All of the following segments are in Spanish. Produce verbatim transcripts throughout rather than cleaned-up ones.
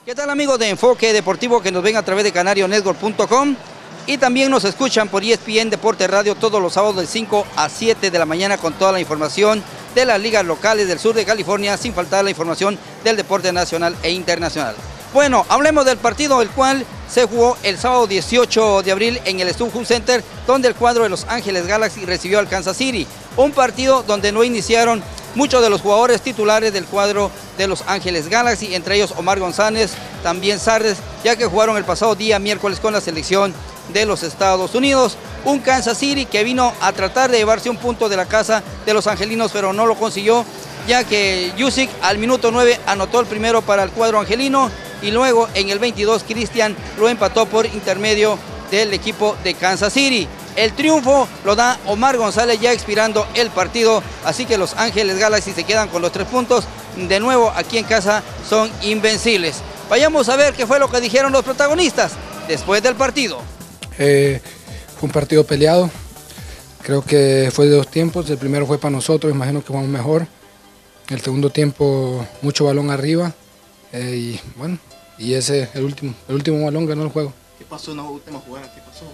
¿Qué tal, amigos de Enfoque Deportivo que nos ven a través de canario network punto com y también nos escuchan por E S P N Deporte Radio todos los sábados de cinco a siete de la mañana con toda la información de las ligas locales del sur de California, sin faltar la información del deporte nacional e internacional? Bueno, hablemos del partido el cual se jugó el sábado dieciocho de abril en el StubHub Center, donde el cuadro de Los Ángeles Galaxy recibió al Kansas City. Un partido donde no iniciaron muchos de los jugadores titulares del cuadro de Los Ángeles Galaxy, entre ellos Omar González, también Sardes, ya que jugaron el pasado día miércoles con la selección de los Estados Unidos. Un Kansas City que vino a tratar de llevarse un punto de la casa de los angelinos, pero no lo consiguió, ya que Jusic al minuto nueve anotó el primero para el cuadro angelino y luego en el veintidós Cristian lo empató por intermedio del equipo de Kansas City. El triunfo lo da Omar González ya expirando el partido, así que Los Ángeles Galaxy se quedan con los tres puntos. De nuevo aquí en casa son invencibles. Vayamos a ver qué fue lo que dijeron los protagonistas después del partido. Eh, fue un partido peleado, creo que fue de dos tiempos. El primero fue para nosotros, imagino que jugamos mejor. El segundo tiempo mucho balón arriba eh, y bueno, y ese el último, el último balón ganó el juego. ¿Qué pasó en la última jugada? ¿Qué pasó?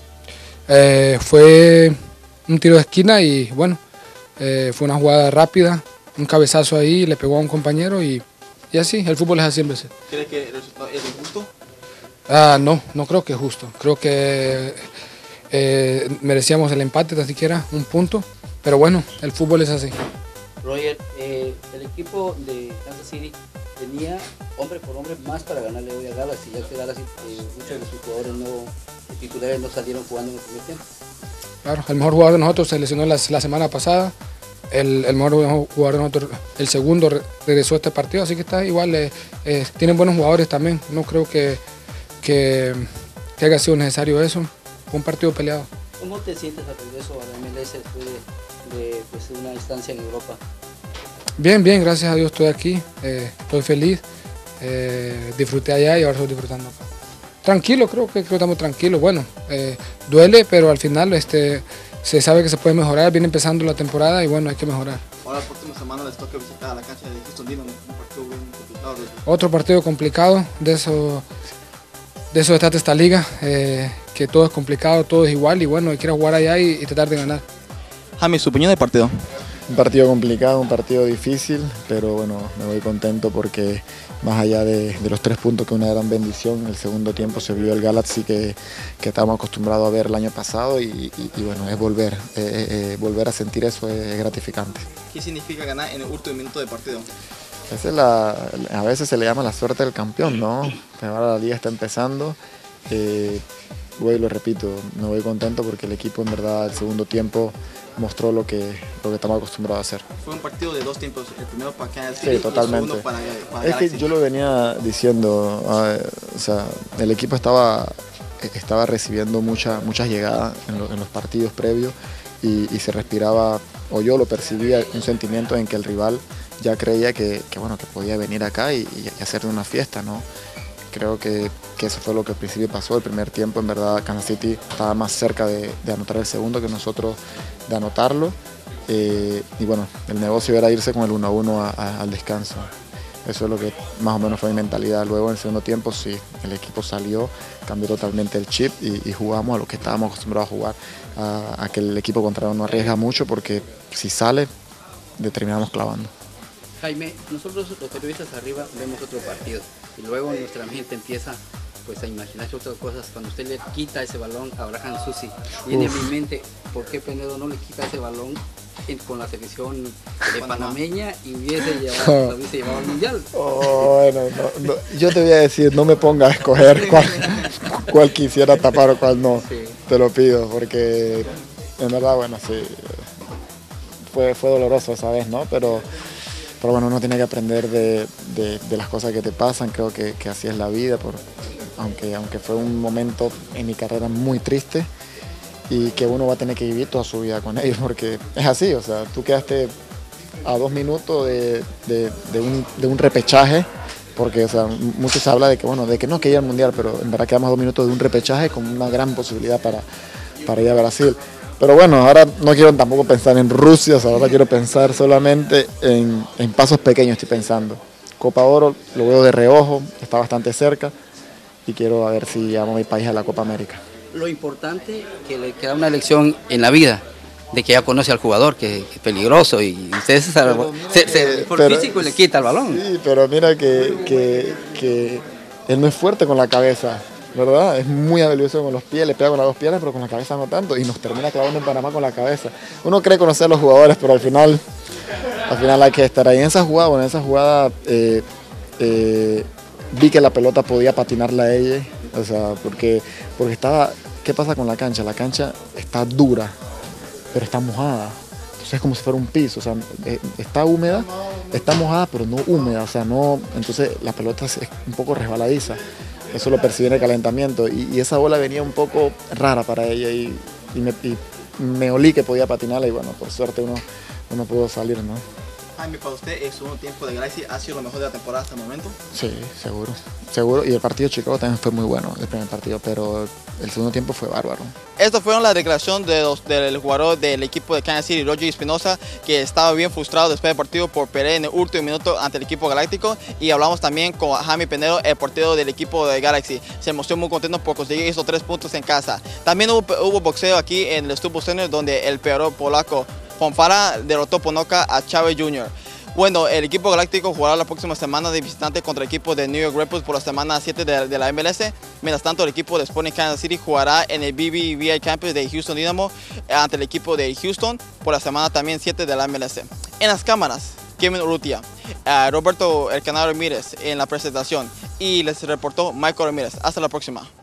Eh, fue un tiro de esquina y bueno, eh, fue una jugada rápida, un cabezazo ahí, le pegó a un compañero y, y así, el fútbol es así en veces. ¿Crees que el resultado es injusto? Ah, no, no creo que es justo, creo que eh, merecíamos el empate, tan siquiera un punto, pero bueno, el fútbol es así. Roger, eh, el equipo de Kansas City tenía hombre por hombre más para ganarle hoy a Galaxy, ya que Galaxy, eh, muchos de sus jugadores no, titulares no salieron jugando en el primer tiempo. Claro, el mejor jugador de nosotros se lesionó la, la semana pasada, el, el mejor jugador de nosotros, el segundo re, regresó a este partido, así que está igual, eh, eh, tienen buenos jugadores también, no creo que, que, que haya sido necesario eso, fue un partido peleado. ¿Cómo te sientes al regreso a la M L S después de, de pues, una instancia en Europa? Bien, bien, gracias a Dios estoy aquí, eh, estoy feliz, eh, disfruté allá y ahora estoy disfrutando acá. Tranquilo, creo que, creo que estamos tranquilos, bueno, eh, duele, pero al final este, se sabe que se puede mejorar, viene empezando la temporada y bueno, hay que mejorar. Ahora la próxima semana les toca visitar a la cancha de Houston Dynamo, un partido bien complicado. Otro partido complicado, de eso, de eso se trata esta liga, eh, que todo es complicado, todo es igual y bueno, hay que ir a jugar allá y, y tratar de ganar. Jaime, su opinión del partido. Un partido complicado, un partido difícil, pero bueno, me voy contento porque más allá de, de los tres puntos, que es una gran bendición, el segundo tiempo se vio el Galaxy que, que estábamos acostumbrados a ver el año pasado y, y, y bueno, es volver, eh, eh, volver a sentir eso es gratificante. ¿Qué significa ganar en el último minuto del partido? Esa es la, a veces se le llama la suerte del campeón, ¿no? Pero ahora la liga está empezando. Eh, Voy, lo repito, me voy contento porque el equipo en verdad el segundo tiempo mostró lo que, lo que estamos acostumbrados a hacer. Fue un partido de dos tiempos, el primero para Kansas City sí, totalmente. y el segundo para, para Es Galaxy. que yo lo venía diciendo, uh, o sea, el equipo estaba, estaba recibiendo mucha, muchas llegadas en, lo, en los partidos previos y, y se respiraba, o yo lo percibía, un sentimiento en que el rival ya creía que, que, bueno, que podía venir acá y, y hacer una fiesta, ¿no? Creo que, que eso fue lo que al principio pasó. El primer tiempo, en verdad, Kansas City estaba más cerca de, de anotar el segundo que nosotros de anotarlo. Eh, y bueno, el negocio era irse con el uno a uno a, a, al descanso. Eso es lo que más o menos fue mi mentalidad. Luego, en el segundo tiempo, sí, el equipo salió, cambió totalmente el chip y, y jugamos a lo que estábamos acostumbrados a jugar. A, a que el equipo contrario no arriesga mucho porque si sale, le terminamos clavando. Jaime, nosotros los periodistas arriba vemos otro partido y luego nuestra mente empieza pues a imaginarse otras cosas. Cuando usted le quita ese balón a Abraham Zusi, viene Uf. en mi mente, ¿por qué Penedo no le quita ese balón en, con la selección de panameña y hubiese llevado, oh. hubiese llevado al mundial? Oh, bueno, no, no, yo te voy a decir, no me ponga a escoger cuál, cuál quisiera tapar o cuál no, sí. Te lo pido, porque en verdad, bueno, sí, fue, fue doloroso esa vez, ¿no? Pero... Pero bueno, uno tiene que aprender de, de, de las cosas que te pasan, creo que, que así es la vida, por, aunque, aunque fue un momento en mi carrera muy triste y que uno va a tener que vivir toda su vida con ellos, porque es así, o sea, tú quedaste a dos minutos de, de, de, un, de un repechaje, porque o sea, mucho se habla de que, bueno, de que no quería el mundial, pero en verdad quedamos a dos minutos de un repechaje con una gran posibilidad para, para ir a Brasil. Pero bueno, ahora no quiero tampoco pensar en Rusia, o sea, ahora quiero pensar solamente en, en pasos pequeños, estoy pensando. Copa Oro lo veo de reojo, está bastante cerca y quiero a ver si llevamos a mi país a la Copa América. Lo importante que le queda una lección en la vida, de que ya conoce al jugador, que, que es peligroso y usted se, se, se, por pero, físico le quita el balón. Sí, pero mira que, que, que él no es fuerte con la cabeza, ¿verdad? Es muy habilidoso con los pies, le pega con las dos piernas, pero con la cabeza no tanto, y nos termina clavando en Panamá con la cabeza. Uno cree conocer a los jugadores, pero al final, al final hay que estar ahí. En esa jugada, bueno, en esa jugada eh, eh, vi que la pelota podía patinarla a ella, o sea, porque, porque estaba, ¿qué pasa con la cancha? La cancha está dura, pero está mojada. Entonces es como si fuera un piso, o sea, está húmeda, está mojada, pero no húmeda, o sea, no, entonces la pelota es un poco resbaladiza. Eso lo percibí en el calentamiento y, y esa bola venía un poco rara para ella y, y, me, y me olí que podía patinarla y bueno, por suerte uno, uno pudo salir, ¿no? Jaime, para usted el segundo tiempo de Galaxy ha sido lo mejor de la temporada hasta el momento. Sí, seguro, seguro. Y el partido de Chicago también fue muy bueno, el primer partido, pero el segundo tiempo fue bárbaro. Estas fueron las declaraciones de los, del jugador del equipo de Kansas City, Roger Espinosa, que estaba bien frustrado después del partido por perder en el último minuto ante el equipo galáctico. Y hablamos también con Jaime Penedo, el portero del equipo de Galaxy. Se mostró muy contento por conseguir esos tres puntos en casa. También hubo, hubo boxeo aquí en el Staples Center, donde el peor polaco Fonfara derrotó por nocaut a Chávez junior Bueno, el equipo galáctico jugará la próxima semana de visitante contra el equipo de New York Red Bulls por la semana siete de, de la M L S. Mientras tanto, el equipo de Sporting Kansas City jugará en el B B V I Campus de Houston Dynamo ante el equipo de Houston por la semana también siete de la M L S. En las cámaras, Kevin Urrutia, uh, Roberto El Canaro Ramírez en la presentación y les reportó Michael Ramírez. Hasta la próxima.